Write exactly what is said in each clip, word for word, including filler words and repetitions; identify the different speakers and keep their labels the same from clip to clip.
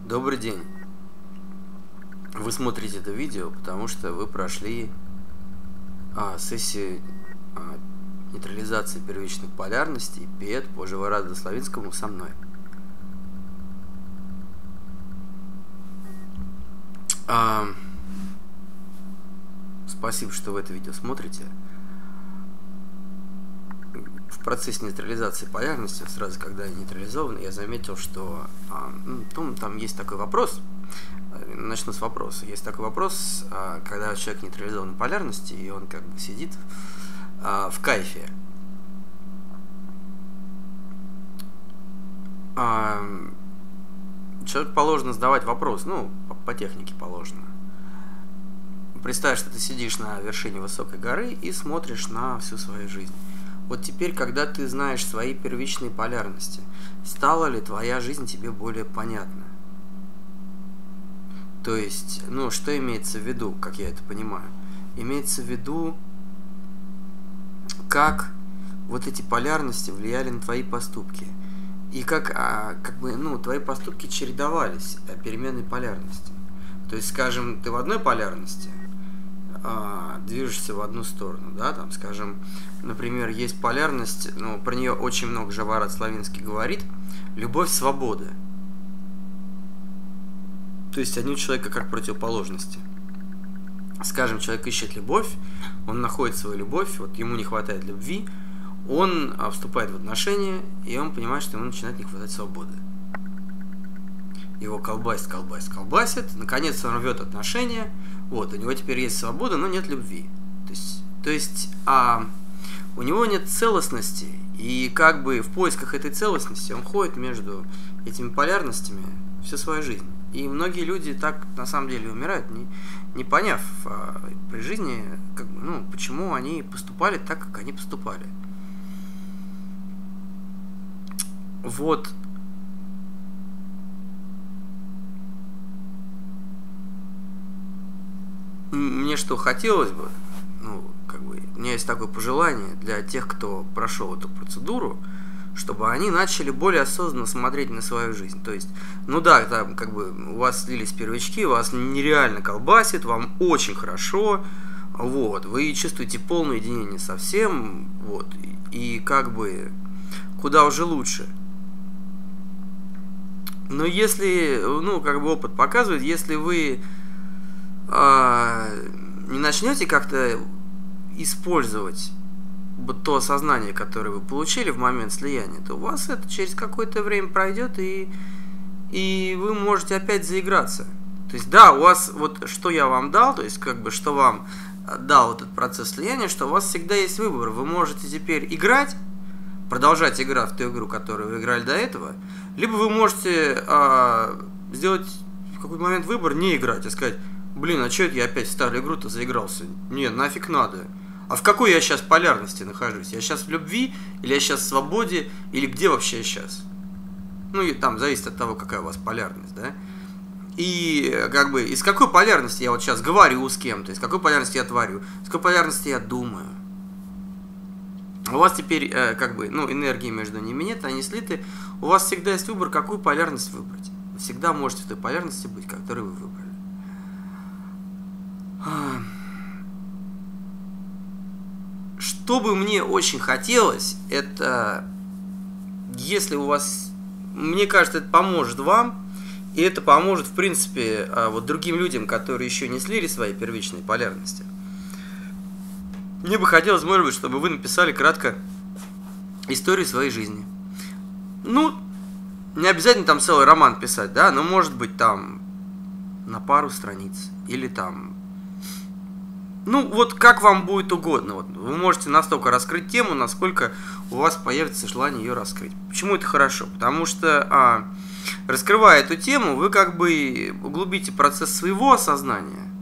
Speaker 1: Добрый день. Вы смотрите это видео, потому что вы прошли а, сессию а, нейтрализации первичных полярностей ПИЭТ по Живораду-Славинскому со мной. А, спасибо, что вы это видео смотрите. В процессе нейтрализации полярности, сразу когда я нейтрализован, я заметил, что а, ну, там есть такой вопрос. Начну с вопроса. Есть такой вопрос, а, когда человек нейтрализован в полярности, и он как бы сидит а, в кайфе. А, человеку положено задавать вопрос, ну, по, по технике положено. Представь, что ты сидишь на вершине высокой горы и смотришь на всю свою жизнь. Вот теперь, когда ты знаешь свои первичные полярности, стала ли твоя жизнь тебе более понятна? То есть, ну, что имеется в виду, как я это понимаю? Имеется в виду, как вот эти полярности влияли на твои поступки. И как, а, как бы, ну, твои поступки чередовались переменной полярности. То есть, скажем, ты в одной полярности, а, движешься в одну сторону, да, там, скажем, например, есть полярность, ну, про нее очень много Живорад-Славинский говорит, любовь свободы. То есть они у человека как противоположности. Скажем, человек ищет любовь, он находит свою любовь, вот ему не хватает любви, он вступает в отношения, и он понимает, что ему начинает не хватать свободы. Его колбасит, колбасит, колбасит, наконец он рвет отношения, вот, у него теперь есть свобода, но нет любви. То есть, то есть а, у него нет целостности, и как бы в поисках этой целостности он ходит между этими полярностями всю свою жизнь. И многие люди так на самом деле умирают, не, не поняв а, при жизни, как бы, ну, почему они поступали так, как они поступали. Вот. Мне что хотелось бы, ну, как бы, у меня есть такое пожелание для тех, кто прошел эту процедуру, чтобы они начали более осознанно смотреть на свою жизнь. То есть, ну да, там как бы у вас слились первички, у вас нереально колбасит, вам очень хорошо, вот, вы чувствуете полное единение со всем, вот, и, и как бы куда уже лучше. Но если, ну, как бы опыт показывает, если вы а, не начнете как-то использовать то осознание, которое вы получили в момент слияния, то у вас это через какое-то время пройдет, и, и вы можете опять заиграться. То есть, да, у вас, вот что я вам дал, то есть, как бы, что вам дал этот процесс слияния, что у вас всегда есть выбор. Вы можете теперь играть, продолжать играть в ту игру, которую вы играли до этого, либо вы можете а, сделать в какой-то момент выбор, не играть, и сказать: блин, а что это я опять в старую игру-то заигрался? Не, нафиг надо. А в какой я сейчас полярности нахожусь? Я сейчас в любви, или я сейчас в свободе, или где вообще я сейчас? Ну, и там зависит от того, какая у вас полярность, да? И как бы из какой полярности я вот сейчас говорю с кем-то, из какой полярности я творю, из какой полярности я думаю. У вас теперь э, как бы, ну, энергии между ними нет, они слиты. У вас всегда есть выбор, какую полярность выбрать. Вы всегда можете в той полярности быть, которую вы выбрали. Что бы мне очень хотелось, это, если у вас, мне кажется, это поможет вам, и это поможет, в принципе, вот другим людям, которые еще не слили свои первичные полярности. Мне бы хотелось, может быть, чтобы вы написали кратко историю своей жизни. Ну, не обязательно там целый роман писать, да, но может быть там на пару страниц, или там... Ну, вот как вам будет угодно. Вот, вы можете настолько раскрыть тему, насколько у вас появится желание ее раскрыть. Почему это хорошо? Потому что, а, раскрывая эту тему, вы как бы углубите процесс своего осознания,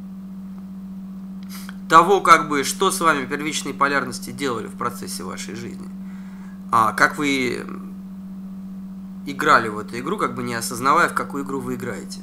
Speaker 1: того, как бы, что с вами первичные полярности делали в процессе вашей жизни. А, как вы играли в эту игру, как бы не осознавая, в какую игру вы играете.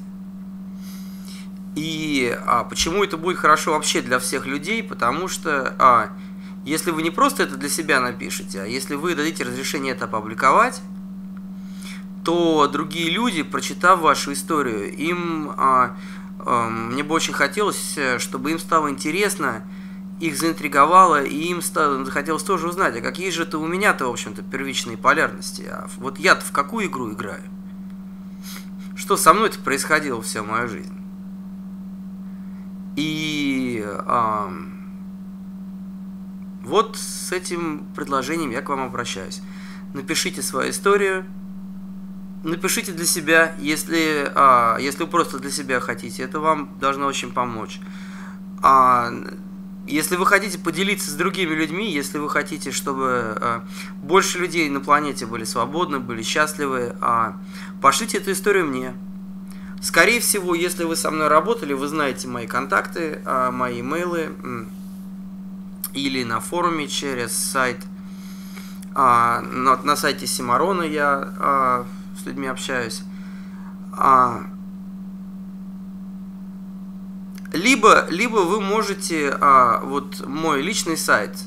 Speaker 1: И а, почему это будет хорошо вообще для всех людей? Потому что а, если вы не просто это для себя напишете, а если вы дадите разрешение это опубликовать, то другие люди, прочитав вашу историю, им а, а, мне бы очень хотелось, чтобы им стало интересно, их заинтриговало, и им стало, захотелось тоже узнать, а какие же это у меня-то, в общем-то, первичные полярности, а вот я-то в какую игру играю? Что со мной-то происходило вся моя жизнь? И а, вот с этим предложением я к вам обращаюсь. Напишите свою историю, напишите для себя, если, а, если вы просто для себя хотите, это вам должно очень помочь. А, если вы хотите поделиться с другими людьми, если вы хотите, чтобы а, больше людей на планете были свободны, были счастливы, а, пошлите эту историю мне. Скорее всего, если вы со мной работали, вы знаете мои контакты, а, мои имейлы, или на форуме через сайт. А, на, на сайте Симарона я а, с людьми общаюсь. А, либо, либо вы можете, а, вот мой личный сайт,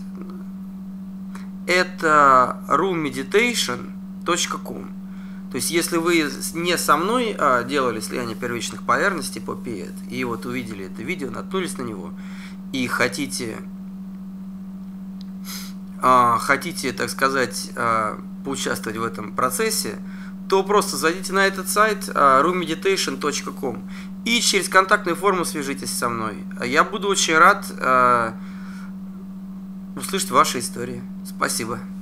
Speaker 1: это рум медитейшн точка ком. То есть, если вы не со мной а, делали слияние первичных полярностей по пи и ди, и вот увидели это видео, наткнулись на него, и хотите... хотите, так сказать, поучаствовать в этом процессе, то просто зайдите на этот сайт рум медитейшн точка ком и через контактную форму свяжитесь со мной. Я буду очень рад услышать ваши истории. Спасибо.